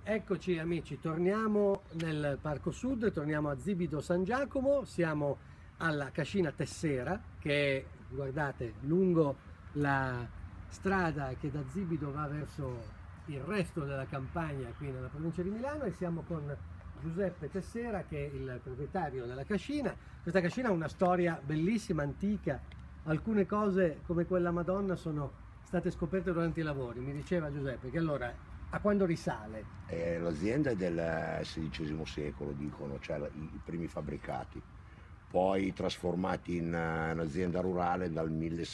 Eccoci amici, torniamo nel Parco Sud, torniamo a Zibido San Giacomo, siamo alla Cascina Tessera che è, guardate, lungo la strada che da Zibido va verso il resto della campagna qui nella provincia di Milano, e siamo con Giuseppe Tessera che è il proprietario della cascina. Questa cascina ha una storia bellissima, antica, alcune cose come quella Madonna sono state scoperte durante i lavori. Mi diceva Giuseppe che allora a quando risale? L'azienda è del XVI secolo, dicono, cioè i primi fabbricati, poi trasformati in un'azienda rurale dal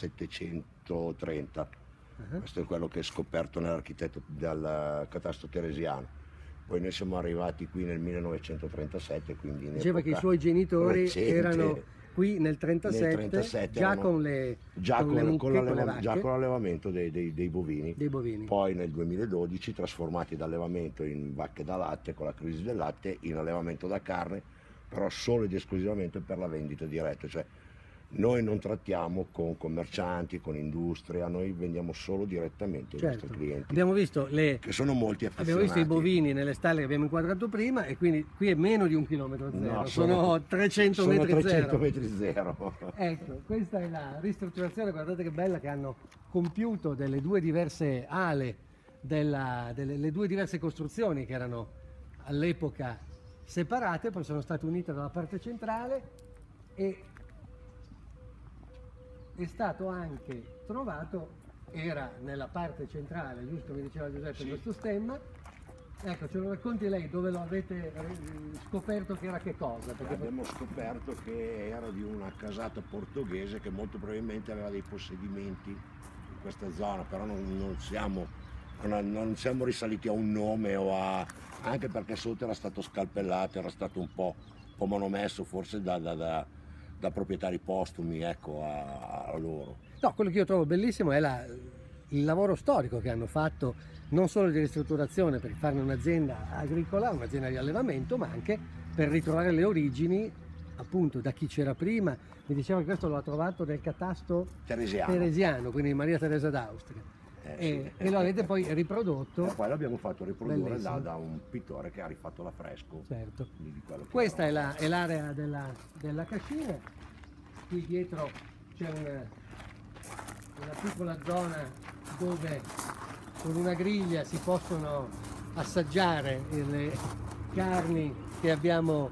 1730. Questo è quello che è scoperto nell'architetto del catasto teresiano. Poi noi siamo arrivati qui nel 1937, quindi in diceva che i suoi genitori erano qui nel 37, già con l'allevamento dei bovini. bovini. Poi nel 2012 trasformati da allevamento in vacche da latte con la crisi del latte in allevamento da carne, però solo ed esclusivamente per la vendita diretta, cioè noi non trattiamo con commercianti, con industria, noi vendiamo solo direttamente ai nostri clienti. Abbiamo visto che sono molti affezionati. Abbiamo visto i bovini nelle stalle che abbiamo inquadrato prima, e quindi qui è meno di 1 chilometro zero, no, sono 300 metri 300 metri zero. Ecco, questa è la ristrutturazione, guardate che bella, che hanno compiuto delle due diverse ale, delle due diverse costruzioni che erano all'epoca separate, poi sono state unite dalla parte centrale, e è stato anche trovato, era nella parte centrale, giusto, mi diceva Giuseppe, sì, questo stemma. Ecco, ce lo racconti lei, dove lo avete scoperto che era che cosa? Perché abbiamo scoperto che era di una casata portoghese che molto probabilmente aveva dei possedimenti in questa zona, però non siamo risaliti a un nome anche perché sotto era stato scalpellato, era stato un po' manomesso forse da proprietari postumi, ecco, a loro. No, quello che io trovo bellissimo è il lavoro storico che hanno fatto, non solo di ristrutturazione per farne un'azienda agricola, un'azienda di allevamento, ma anche per ritrovare le origini appunto da chi c'era prima. Mi diceva che questo lo ha trovato nel catasto teresiano, quindi Maria Teresa d'Austria. E lo avete poi riprodotto. E poi l'abbiamo fatto riprodurre da un pittore che ha rifatto l'affresco. Certo. Questa è l'area della cascina. Qui dietro c'è una piccola zona dove con una griglia si possono assaggiare le carni che abbiamo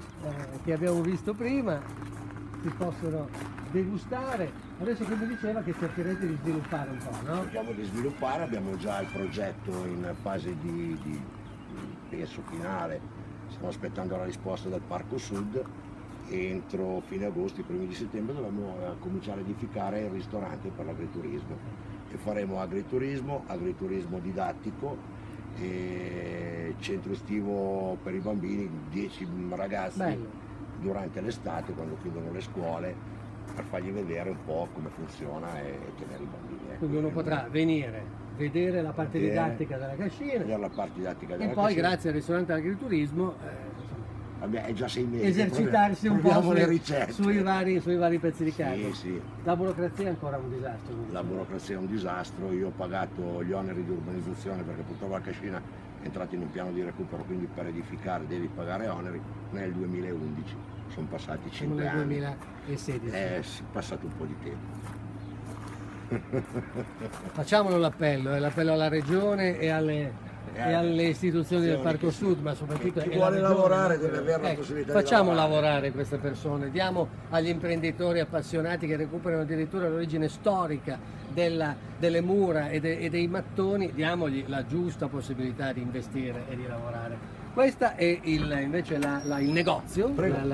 visto prima, si possono degustare. Adesso che mi diceva che cercherete di sviluppare un po', no? Cerchiamo di sviluppare, abbiamo già il progetto in fase di penso finale, stiamo aspettando la risposta dal Parco Sud, e entro fine agosto, i primi di settembre dovremo cominciare a edificare il ristorante per l'agriturismo, e faremo agriturismo didattico, e centro estivo per i bambini, 10 ragazzi. Bello. Durante l'estate, quando chiudono le scuole, per fargli vedere un po' come funziona e tenere i bambini. Quindi uno potrà venire, vedere la parte didattica della cascina, e poi grazie al ristorante dell'agriturismo è già 6 mesi, esercitarsi un po' sui vari pezzi di carne. Sì, sì. La burocrazia è ancora un disastro. La burocrazia è un disastro, io ho pagato gli oneri di urbanizzazione perché purtroppo la cascina è entrata in un piano di recupero, quindi per edificare devi pagare oneri, nel 2011, sono passati 5 anni. Nel 2016. È passato un po' di tempo. Facciamolo l'appello alla Regione e alle istituzioni del Parco Sud, ma soprattutto chi vuole lavorare deve avere la possibilità facciamo di lavorare queste persone, diamo agli imprenditori appassionati che recuperano addirittura l'origine storica delle mura e dei mattoni, diamogli la giusta possibilità di investire e di lavorare. Questo è invece il negozio,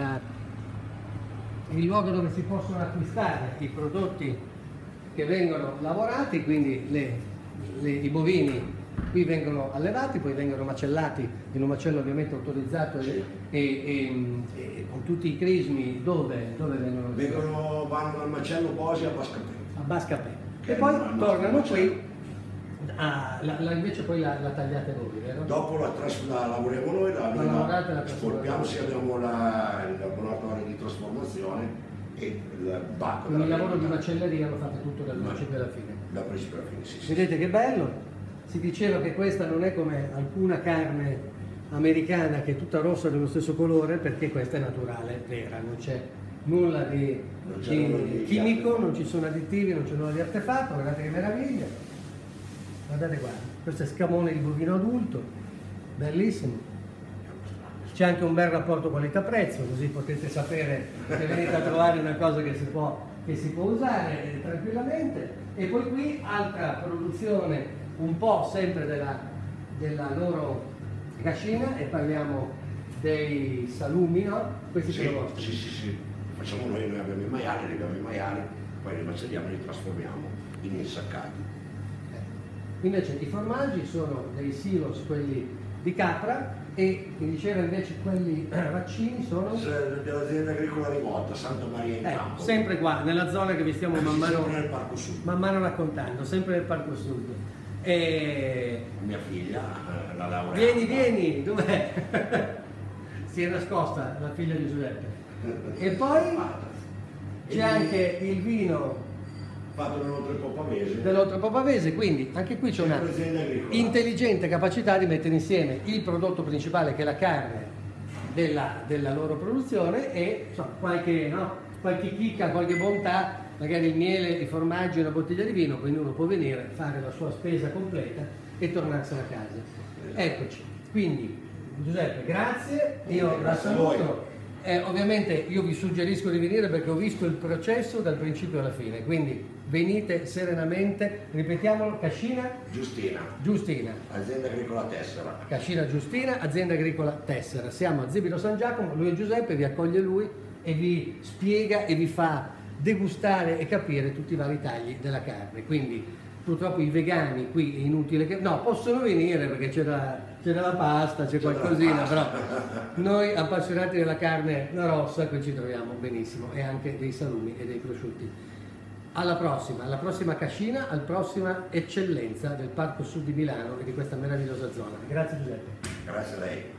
il luogo dove si possono acquistare i prodotti che vengono lavorati, quindi i bovini qui vengono allevati, poi vengono macellati in un macello ovviamente autorizzato, sì, e con tutti i crismi dove vengono? Vanno al macello Bosi a Bascapè. E poi tornano qui, invece poi la tagliate voi, vero? Dopo la lavoriamo noi, la scolpiamo, se abbiamo il laboratorio di trasformazione e il bacco. Quindi il lavoro di macelleria lo fate tutto dal principio alla fine. Dal principio alla fine, sì. Vedete che bello? si diceva che questa non è come alcuna carne americana che è tutta rossa dello stesso colore, perché questa è naturale, vera, non c'è nulla di chimico, non ci sono additivi, non c'è nulla di artefatto. Guardate che meraviglia, guardate qua, questo è scamone di bovino adulto, bellissimo. C'è anche un bel rapporto qualità-prezzo, così potete sapere che venite a trovare una cosa che si può usare tranquillamente. E poi qui altra produzione un po' sempre della loro cascina, e parliamo dei salumi, no? Questi sono vostri. Sì, facciamo noi abbiamo i maiali, poi li macelliamo e li trasformiamo in insaccati. Invece i formaggi sono dei silos, quelli di capra, e mi diceva invece quelli vaccini sono dell'azienda agricola Rivolta, Santa Maria in Campo. sempre qua nella zona che vi stiamo man mano raccontando, sempre nel Parco Sud. E mia figlia, la laureata. Vieni, dov'è? Si è nascosta la figlia di Giuseppe. E poi c'è anche il vino fatto dell'Oltrepò-Pavese, quindi anche qui c'è una intelligente capacità di mettere insieme il prodotto principale, che è la carne della loro produzione, e insomma, qualche chicca, qualche bontà, magari il miele, i formaggi, una bottiglia di vino, quindi uno può venire, fare la sua spesa completa e tornarsene a casa. Eccoci, quindi Giuseppe, grazie, io la saluto. Ovviamente io vi suggerisco di venire perché ho visto il processo dal principio alla fine, quindi venite serenamente, ripetiamolo, Cascina Giustina, azienda agricola Tessera. Cascina Giustina, azienda agricola Tessera. Siamo a Zibito San Giacomo, lui è Giuseppe, vi accoglie lui e vi spiega e vi fa degustare e capire tutti i vari tagli della carne. Quindi purtroppo i vegani qui è inutile che... No, possono venire perché c'è la pasta, c'è qualcosina, però noi appassionati della carne rossa qui ci troviamo benissimo, e anche dei salumi e dei prosciutti. Alla prossima cascina, alla prossima eccellenza del Parco Sud di Milano e di questa meravigliosa zona. Grazie Giuseppe. Grazie a lei.